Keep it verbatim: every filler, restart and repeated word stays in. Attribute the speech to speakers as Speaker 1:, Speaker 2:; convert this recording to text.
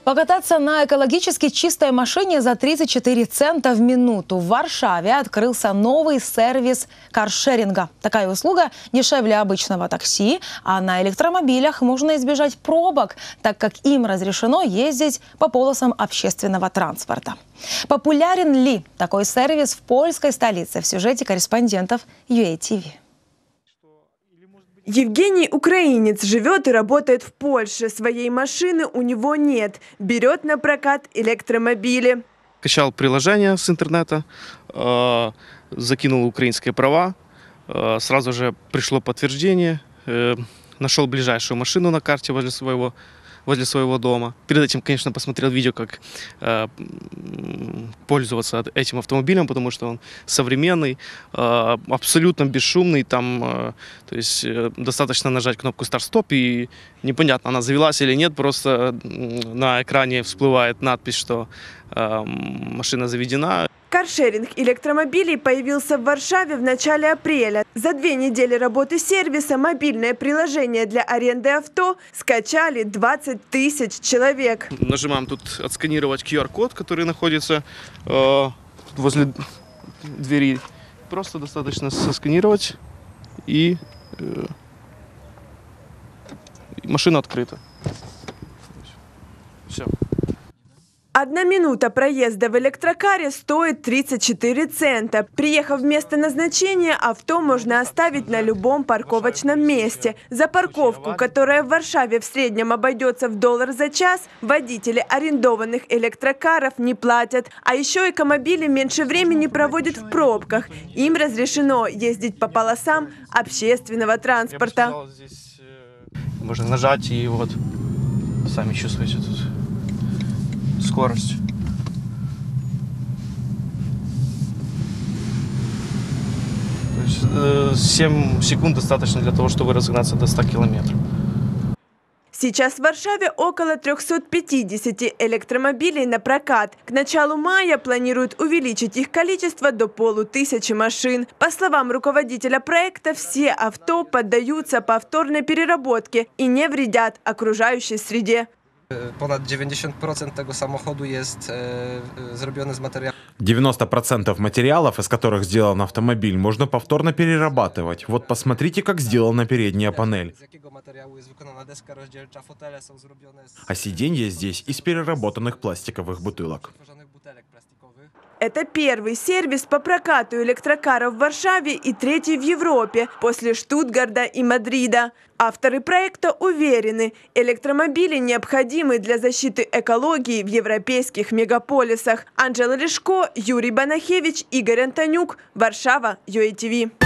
Speaker 1: Покататься на экологически чистой машине за тридцать четыре цента в минуту. В Варшаве открылся новый сервис каршеринга. Такая услуга дешевле обычного такси, а на электромобилях можно избежать пробок, так как им разрешено ездить по полосам общественного транспорта. Популярен ли такой сервис в польской столице? В сюжете корреспондентов ю эй ти ви.
Speaker 2: Евгений – украинец, живет и работает в Польше. Своей машины у него нет. Берет на прокат электромобили.
Speaker 3: Качал приложение с интернета, э, закинул украинские права, э, сразу же пришло подтверждение, э, нашел ближайшую машину на карте возле своего, возле своего дома. Перед этим, конечно, посмотрел видео, как э, пользоваться этим автомобилем, потому что он современный, э, абсолютно бесшумный. Там, э, то есть э, достаточно нажать кнопку старт-стоп, и непонятно, она завелась или нет, просто на экране всплывает надпись, что э, машина заведена.
Speaker 2: Каршеринг электромобилей появился в Варшаве в начале апреля. За две недели работы сервиса мобильное приложение для аренды авто скачали двадцать тысяч человек.
Speaker 3: Нажимаем тут «Отсканировать ку ар код», который находится э, возле двери. Просто достаточно сосканировать, и э, машина открыта. Все.
Speaker 2: Одна минута проезда в электрокаре стоит тридцать четыре цента. Приехав в место назначения, авто можно оставить на любом парковочном месте. За парковку, которая в Варшаве в среднем обойдется в доллар за час, водители арендованных электрокаров не платят. А еще экомобили меньше времени проводят в пробках. Им разрешено ездить по полосам общественного транспорта.
Speaker 3: Можно нажать, и вот сами чувствуете тут скорость. То есть, э, семь секунд достаточно для того, чтобы разогнаться до ста километров.
Speaker 2: Сейчас в Варшаве около трёхсот пятидесяти электромобилей на прокат. К началу мая планируют увеличить их количество до полутысячи машин. По словам руководителя проекта, все авто поддаются повторной переработке и не вредят окружающей среде.
Speaker 4: Ponad dziewięćdziesiąt procent tego samochodu jest e, zrobione z materiałów.
Speaker 5: девяносто процентов материалов, из которых сделан автомобиль, можно повторно перерабатывать. Вот посмотрите, как сделана передняя панель. А сиденья здесь из переработанных пластиковых бутылок.
Speaker 2: Это первый сервис по прокату электрокаров в Варшаве и третий в Европе, после Штутгарта и Мадрида. Авторы проекта уверены, электромобили необходимы для защиты экологии в европейских мегаполисах. Анжела Лешко, Юрий Банахевич, Игорь Антонюк, Варшава, ю эй ти ви.